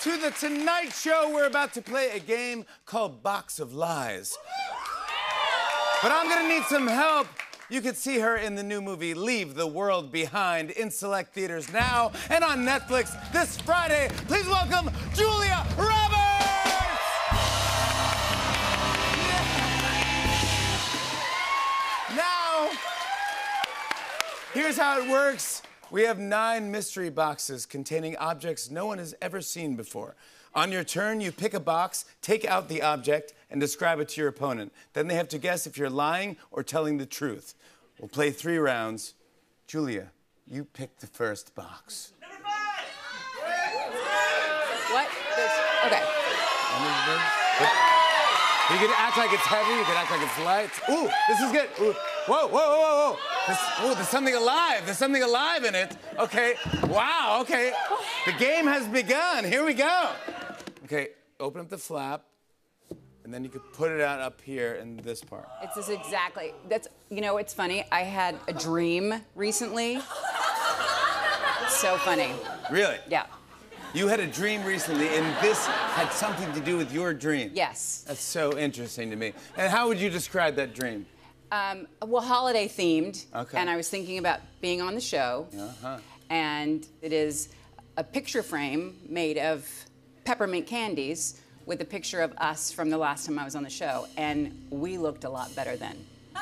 to The Tonight Show. We're about to play a game called Box of Lies. But I'm gonna need some help. You can see her in the new movie Leave the World Behind in select theaters now and on Netflix this Friday. Please welcome Julia Roberts! Now, here's how it works. We have 9 mystery boxes containing objects no one has ever seen before. On your turn, you pick a box, take out the object, and describe it to your opponent. Then they have to guess if you're lying or telling the truth. We'll play 3 rounds. Julia, you pick the first box. Number 5! What? Okay. You can act like it's heavy, you can act like it's light. Ooh, this is good. Ooh. Whoa, whoa, whoa, whoa. There's something alive. There's something alive in it. Okay. Wow, okay. The game has begun. Here we go. Okay, open up the flap, and then you could put it out up here in this part. It's this exactly. That's, you know, it's funny. I had a dream recently. It's so funny. Really? Yeah. You had a dream recently, and this had something to do with your dream. Yes. That's so interesting to me. And how would you describe that dream? Well, holiday themed. Okay. And I was thinking about being on the show. Uh-huh. And it is a picture frame made of peppermint candies with a picture of us from the last time I was on the show. And we looked a lot better then.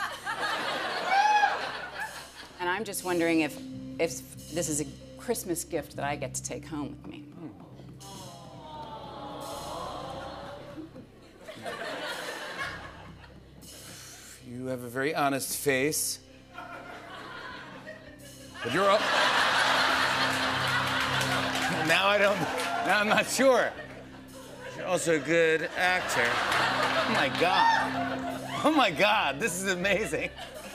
And I'm just wondering if this is a Christmas gift that I get to take home with me. You have a very honest face. But you're now I'm not sure. You're also a good actor. Oh my God. Oh my God, this is amazing.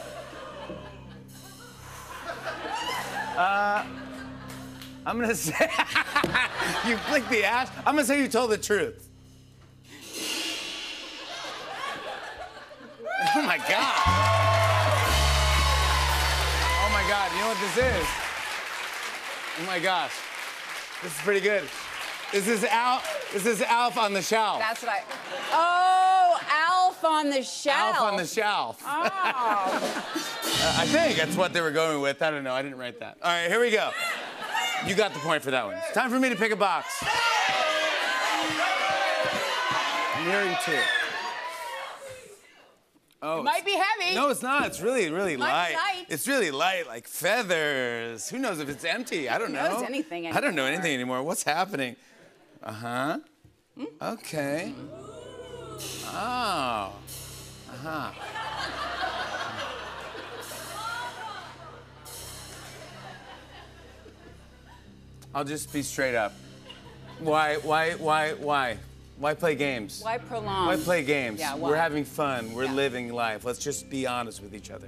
I'm gonna say, you flicked the ash. I'm gonna say you told the truth. Oh my God. Oh my God, you know what this is? Oh my gosh. This is pretty good. This is Alf on the Shelf. That's what Oh, Alf on the Shelf. Alf on the Shelf. Oh. I think that's what they were going with. I don't know, I didn't write that. All right, here we go. You got the point for that one. It's time for me to pick a box. I'm hearing 2. Oh, it might be heavy. No, it's not. It's really, really light. Light. It's really light, like feathers. Who knows if it's empty? I don't know. Who knows anything anymore? I don't know anything anymore. What's happening? Uh-huh. Okay. Oh. Uh-huh. I'll just be straight up. Why play games? Why prolong? Why play games? Yeah, why? We're having fun. We're living life. Let's just be honest with each other.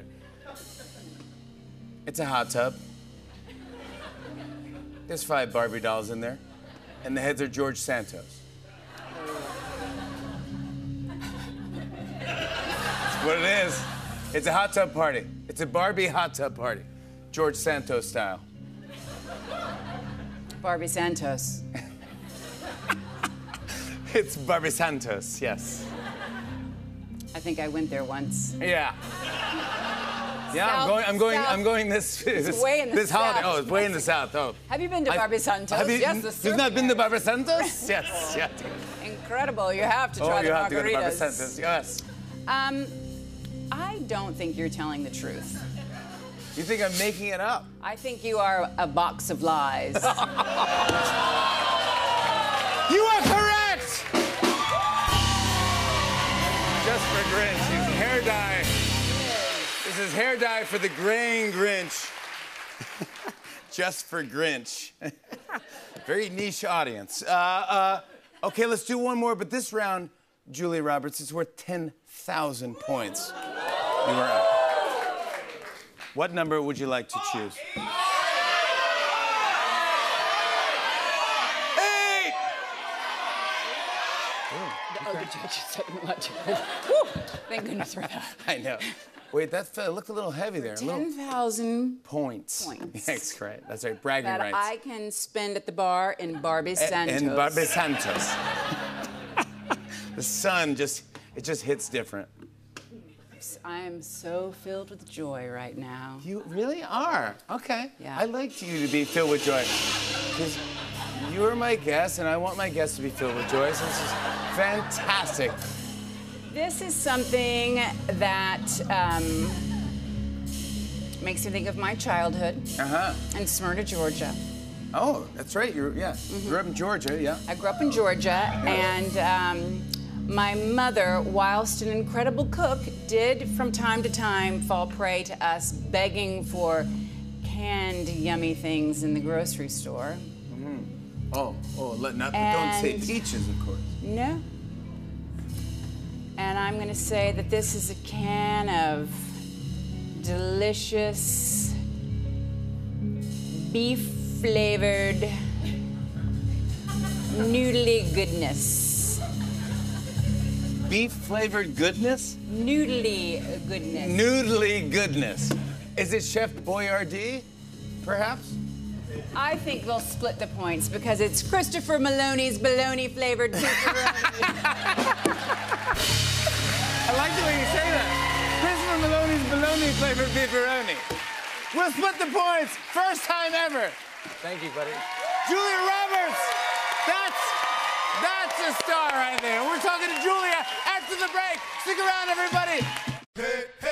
It's a hot tub. There's 5 Barbie dolls in there. And the heads are George Santos. That's what it is. It's a hot tub party. It's a Barbie hot tub party. George Santos style. Barbie Santos. It's Barbie Santos, yes. I think I went there once. Yeah. Yeah, South, I'm going this way in the this holiday. south. Oh, it's way in the south. Oh. Have you been to Barbie Santos? Have you, Yes, you've not been to Barbie Santos? Yes, yeah. Incredible. You have to try Oh, the you have to go to Barbie margaritas. Santos, yes. I don't think you're telling the truth. You think I'm making it up? I think you are a box of lies. You are correct! Just for Grinch. He's hair dye. This is hair dye for the graying Grinch. Just for Grinch. Very niche audience. Okay, let's do one more, but this round, Julia Roberts, is worth 10,000 points. You are up. What number would you like to choose? 8! Oh, the judge is so much. Woo! Thank goodness for that. I know. Wait, that looked a little heavy there. 10,000 points. points. That's great. That's right. Bragging that rights. I can spend at the bar in Barbie Santos. In Barbie Santos. The sun just hits different. I am so filled with joy right now. You really are. Okay. Yeah. I like you to be filled with joy. Because you're my guest, and I want my guests to be filled with joy. So this is fantastic. This is something that makes me think of my childhood in Smyrna, Georgia. Oh, that's right. You grew up in Georgia, yeah. I grew up in Georgia, and my mother, whilst an incredible cook, did from time to time fall prey to us begging for canned, yummy things in the grocery store. Oh, don't say peaches, of course. No. And I'm going to say that this is a can of delicious beef-flavored noodly goodness. Beef-flavored goodness? Noodly goodness. Noodly goodness. Is it Chef Boyardee, perhaps? I think we'll split the points because it's Christopher Maloney's bologna-flavored pepperoni. I like the way you say that. Christopher Maloney's bologna-flavored pepperoni. We'll split the points. First time ever. Thank you, buddy. Julia Roberts. That's a star right there. We're talking to Julia after the break. Stick around, everybody. Hey, hey.